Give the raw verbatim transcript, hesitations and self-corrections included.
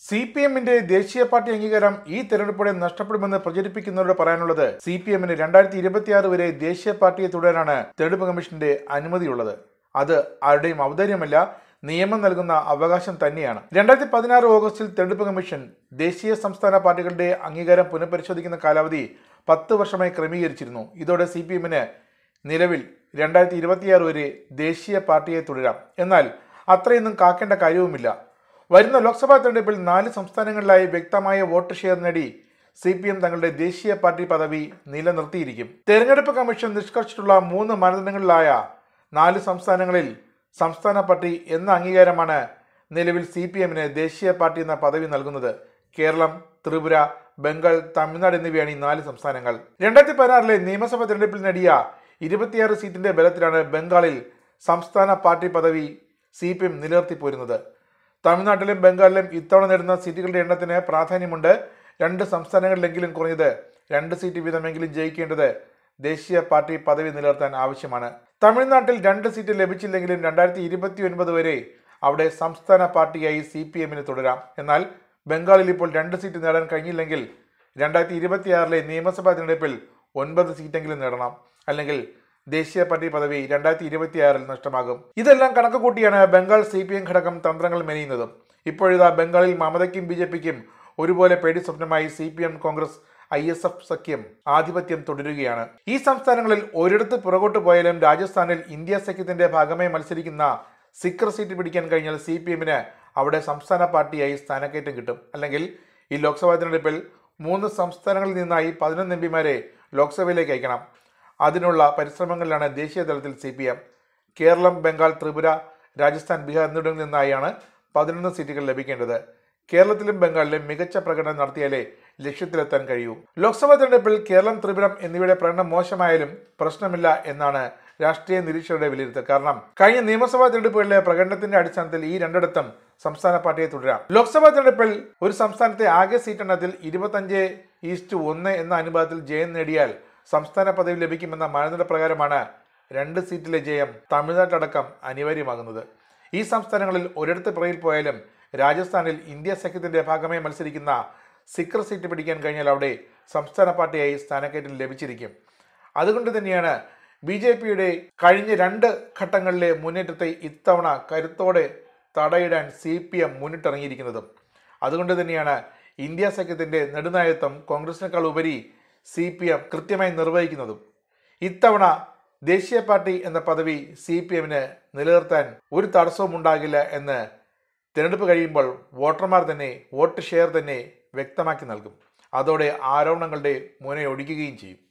C P എമ്മിന്റെ ദേശീയ party അംഗീകാരം ഈ തെരഞ്ഞെടുപ്പോടെ നഷ്ടപ്പെടുമെന്ന് പ്രചരിപ്പിക്കുന്നവരോട് പറയാനുള്ളത് സി പി എമ്മിന് രണ്ടായിരത്തി ഇരുപത്തിയാറ് വരെ ദേശീയ പാർട്ടിയെ തുടരാനാണ് തെരഞ്ഞെടുപ്പ് കമ്മീഷന്റെ അനുമതിയുള്ളത്. അത് ആരുടെയും ഔദാര്യമല്ല, നിയമം നൽകുന്ന അവകാശം തന്നെയാണ്. രണ്ടായിരത്തി പതിനാറ് ഓഗസ്റ്റിൽ തെരഞ്ഞെടുപ്പ് കമ്മീഷൻ ദേശീയ സംസ്ഥാന പാർട്ടികളുടെ അംഗീകാരം പുനഃപരിശോധിക്കുന്ന കാലാവധി പത്ത് വർഷമായി ക്രമീകരിച്ചിരുന്നു. ഇതോടെ സി പി എമ്മിന് നിലവിൽ രണ്ടായിരത്തി ഇരുപത്തിയാറ് വരെ ദേശീയ പാർട്ടിയെ തുടരാം. എന്നാൽ അത്രയൊന്നും കാക്കേണ്ട കാര്യവുമില്ല. വരുന്ന ലോക്സഭാ തെരഞ്ഞെടുപ്പിൽ നാല് സംസ്ഥാനങ്ങളിലായി വ്യക്തമായ വോട്ട് ഷെയർ നേടി സി പി എം തങ്ങളുടെ ദേശീയ പാർട്ടി പദവി നിലനിർത്തിയിരിക്കും. തെരഞ്ഞെടുപ്പ് കമ്മീഷൻ നിഷ്കർഷിച്ചിട്ടുള്ള മൂന്ന് മാനദണ്ഡങ്ങളിലായ നാല് സംസ്ഥാനങ്ങളിൽ സംസ്ഥാന പാർട്ടി എന്ന അംഗീകാരമാണ് നിലവിൽ സി പി എമ്മിന് ദേശീയ പാർട്ടി എന്ന പദവി നൽകുന്നത്. കേരളം, ത്രിപുര, ബംഗാൾ, തമിഴ്നാട് എന്നിവയാണ് ഈ നാല് സംസ്ഥാനങ്ങൾ. രണ്ടായിരത്തി പതിനാറിലെ നിയമസഭാ തെരഞ്ഞെടുപ്പിൽ നേടിയ ഇരുപത്തിയാറ് സീറ്റിന്റെ ബലത്തിലാണ് ബംഗാളിൽ സംസ്ഥാന പാർട്ടി പദവി സി പി എം നിലനിർത്തി പോരുന്നത്. തമിഴ്നാട്ടിലും ബംഗാളിലും ഇത്തവണ നേടുന്ന സീറ്റുകളുടെ എണ്ണത്തിന് പ്രാധാന്യമുണ്ട്. രണ്ട് സംസ്ഥാനങ്ങളിലെങ്കിലും കുറഞ്ഞത് രണ്ട് സീറ്റ് വീതമെങ്കിലും ജയിക്കേണ്ടത് ദേശീയ പാർട്ടി പദവി നിലനിർത്താൻ ആവശ്യമാണ്. തമിഴ്നാട്ടിൽ രണ്ട് സീറ്റ് ലഭിച്ചില്ലെങ്കിലും രണ്ടായിരത്തി ഇരുപത്തി ഒൻപത് വരെ അവിടെ സംസ്ഥാന പാർട്ടിയായി സി പി എമ്മിന് തുടരാം. എന്നാൽ ബംഗാളിൽ ഇപ്പോൾ രണ്ട് സീറ്റ് നേടാൻ കഴിഞ്ഞില്ലെങ്കിൽ രണ്ടായിരത്തി ഇരുപത്തിയാറിലെ നിയമസഭാ തെരഞ്ഞെടുപ്പിൽ ഒൻപത് സീറ്റെങ്കിലും നേടണം. അല്ലെങ്കിൽ ദേശീയ പാർട്ടി പദവി രണ്ടായിരത്തി ഇരുപത്തിയാറിൽ നഷ്ടമാകും. ഇതെല്ലാം കണക്ക് കൂട്ടിയാണ് ബംഗാൾ സി പി എം ഘടകം തന്ത്രങ്ങൾ മെനയുന്നതും. ഇപ്പോഴിതാ ബംഗാളിൽ മമതയ്ക്കും ബി ജെ പിക്കും ഒരുപോലെ പേടി സ്വപ്നമായി C P M, Congress, I S F സഖ്യം ആധിപത്യം തുടരുകയാണ്. ഈ സംസ്ഥാനങ്ങളിൽ ഒരിടത്ത് പുറകോട്ട് പോയാലും രാജസ്ഥാനിൽ ഇന്ത്യ സഖ്യത്തിന്റെ ഭാഗമായി മത്സരിക്കുന്ന സിക്കർ സീറ്റ് പിടിക്കാൻ കഴിഞ്ഞാൽ സി പി എമ്മിന് അവിടെ സംസ്ഥാന പാർട്ടിയായി സ്ഥാനക്കയറ്റം കിട്ടും. അല്ലെങ്കിൽ ഈ ലോക്സഭാ തെരഞ്ഞെടുപ്പിൽ മൂന്ന് സംസ്ഥാനങ്ങളിൽ നിന്നായി പതിനൊന്ന് എം പിമാരെ ലോക്സഭയിലേക്ക് അയക്കണം. അതിനുള്ള പരിശ്രമങ്ങളിലാണ് ദേശീയ തലത്തിൽ C P M. Kerala, Bengal, Tripura, Rajasthan, Bihar എന്നിവിടങ്ങളിൽ നിന്നായാണ് പതിനൊന്ന് സീറ്റുകൾ ലഭിക്കേണ്ടത്. കേരളത്തിലും ബംഗാളിലും മികച്ച പ്രകടനം നടത്തിയാലേ ലക്ഷ്യത്തിലെത്താൻ കഴിയൂ. ലോക്സഭാ തെരഞ്ഞെടുപ്പിൽ കേരളം, ത്രിപുര എന്നിവയുടെ പ്രകടനം മോശമായാലും പ്രശ്നമില്ല എന്നാണ് രാഷ്ട്രീയ നിരീക്ഷകരുടെ വിലയിരുത്തൽ. കാരണം കഴിഞ്ഞ നിയമസഭാ തെരഞ്ഞെടുപ്പുകളിലെ പ്രകടനത്തിന്റെ അടിസ്ഥാനത്തിൽ ഈ രണ്ടിടത്തും സംസ്ഥാന പാർട്ടിയെ തുടരാം. ലോക്സഭാ തെരഞ്ഞെടുപ്പിൽ ഒരു സംസ്ഥാനത്തെ ആകെ സീറ്റെണ്ണത്തിൽ ഇരുപത്തഞ്ച് ഈസ്റ്റ് ഒന്ന് എന്ന അനുപാതത്തിൽ ജയം നേടിയാൽ സംസ്ഥാന പദവി ലഭിക്കുമെന്ന മാനദണ്ഡ പ്രകാരമാണ് രണ്ട് സീറ്റിലെ ജയം തമിഴ്നാട്ടടക്കം അനിവാര്യമാകുന്നത്. ഈ സംസ്ഥാനങ്ങളിൽ ഒരിടത്ത് പിറകിൽ പോയാലും രാജസ്ഥാനിൽ ഇന്ത്യ സഖ്യത്തിന്റെ ഭാഗമായി മത്സരിക്കുന്ന സിക്കർ സീറ്റ് പിടിക്കാൻ കഴിഞ്ഞാൽ അവിടെ സംസ്ഥാന പാർട്ടിയായി സ്ഥാനക്കയറ്റം ലഭിച്ചിരിക്കും. അതുകൊണ്ട് തന്നെയാണ് ബി ജെ പിയുടെ കഴിഞ്ഞ രണ്ട് ഘട്ടങ്ങളിലെ മുന്നേറ്റത്തെ ഇത്തവണ കരുത്തോടെ തടയിടാൻ സി പി എം മുന്നിട്ടിറങ്ങിയിരിക്കുന്നതും. അതുകൊണ്ട് തന്നെയാണ് ഇന്ത്യ സഖ്യത്തിന്റെ നെടുനായത്വം കോൺഗ്രസിനേക്കാൾ ഉപരി സി പി എം കൃത്യമായി നിർവഹിക്കുന്നതും. ഇത്തവണ ദേശീയ പാർട്ടി എന്ന പദവി സി പി എമ്മിന് നിലനിർത്താൻ ഒരു തടസ്സവും ഉണ്ടാകില്ല എന്ന് തിരഞ്ഞെടുപ്പ് കഴിയുമ്പോൾ വോട്ടർമാർ തന്നെ, വോട്ട് ഷെയർ തന്നെ വ്യക്തമാക്കി നൽകും. അതോടെ ആരോപണങ്ങളുടെ മുനയൊടിക്കുകയും ചെയ്യും.